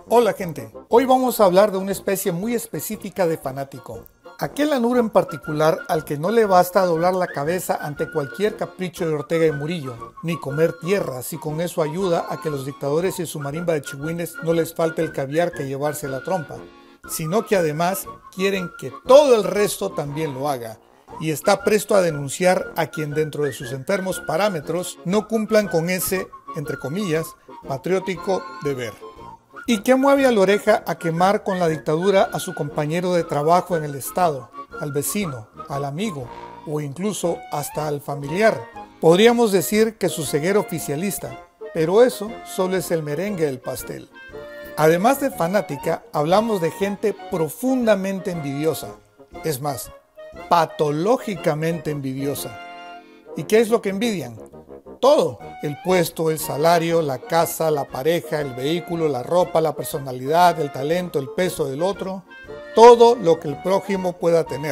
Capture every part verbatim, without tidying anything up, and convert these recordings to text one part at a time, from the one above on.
Hola gente, hoy vamos a hablar de una especie muy específica de fanático. Aquel anuro en particular al que no le basta doblar la cabeza ante cualquier capricho de Ortega y Murillo, ni comer tierra si con eso ayuda a que los dictadores y su marimba de chihuines no les falte el caviar que llevarse la trompa, sino que además quieren que todo el resto también lo haga, y está presto a denunciar a quien dentro de sus enfermos parámetros no cumplan con ese, entre comillas, patriótico deber. ¿Y qué mueve a la oreja a quemar con la dictadura a su compañero de trabajo en el Estado, al vecino, al amigo o incluso hasta al familiar? Podríamos decir que su ceguera oficialista, pero eso solo es el merengue del pastel. Además de fanática, hablamos de gente profundamente envidiosa, es más, patológicamente envidiosa. ¿Y qué es lo que envidian? Todo, el puesto, el salario, la casa, la pareja, el vehículo, la ropa, la personalidad, el talento, el peso del otro, todo lo que el prójimo pueda tener.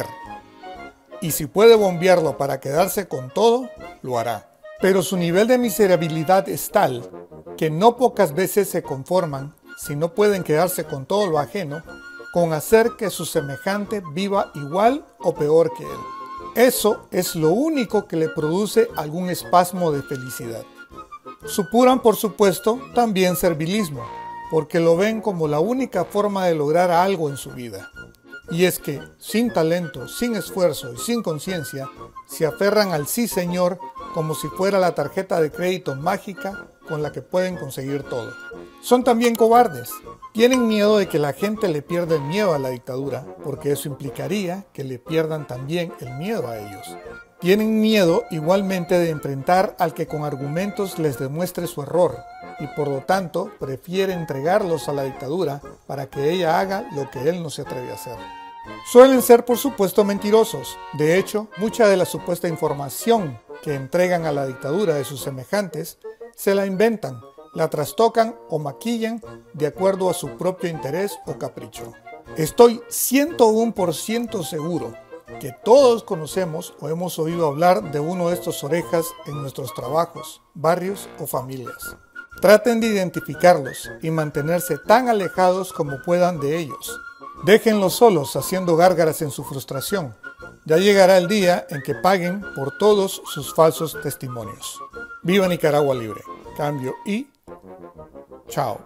Y si puede bombearlo para quedarse con todo, lo hará. Pero su nivel de miserabilidad es tal que no pocas veces se conforman, si no pueden quedarse con todo lo ajeno, con hacer que su semejante viva igual o peor que él. Eso es lo único que le produce algún espasmo de felicidad. Supuran, por supuesto, también servilismo, porque lo ven como la única forma de lograr algo en su vida. Y es que, sin talento, sin esfuerzo y sin conciencia, se aferran al sí señor como si fuera la tarjeta de crédito mágica con la que pueden conseguir todo. Son también cobardes. Tienen miedo de que la gente le pierda el miedo a la dictadura, porque eso implicaría que le pierdan también el miedo a ellos. Tienen miedo igualmente de enfrentar al que con argumentos les demuestre su error, y por lo tanto prefiere entregarlos a la dictadura para que ella haga lo que él no se atreve a hacer. Suelen ser por supuesto mentirosos. De hecho, mucha de la supuesta información que entregan a la dictadura de sus semejantes se la inventan, la trastocan o maquillan de acuerdo a su propio interés o capricho. Estoy ciento uno por ciento seguro que todos conocemos o hemos oído hablar de uno de estos orejas en nuestros trabajos, barrios o familias. Traten de identificarlos y mantenerse tan alejados como puedan de ellos. Déjenlos solos haciendo gárgaras en su frustración. Ya llegará el día en que paguen por todos sus falsos testimonios. ¡Viva Nicaragua Libre! Cambio y chao.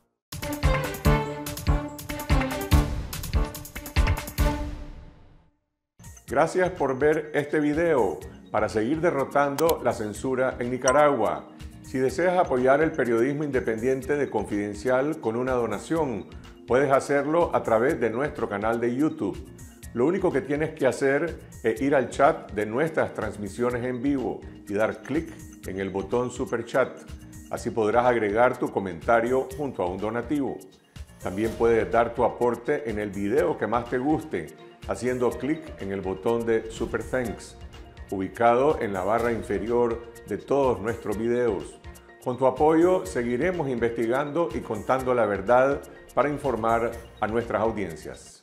Gracias por ver este video para seguir derrotando la censura en Nicaragua. Si deseas apoyar el periodismo independiente de Confidencial con una donación, puedes hacerlo a través de nuestro canal de YouTube. Lo único que tienes que hacer es ir al chat de nuestras transmisiones en vivo y dar clic en el botón Super Chat. Así podrás agregar tu comentario junto a un donativo. También puedes dar tu aporte en el video que más te guste, haciendo clic en el botón de Super Thanks, ubicado en la barra inferior de todos nuestros videos. Con tu apoyo seguiremos investigando y contando la verdad para informar a nuestras audiencias.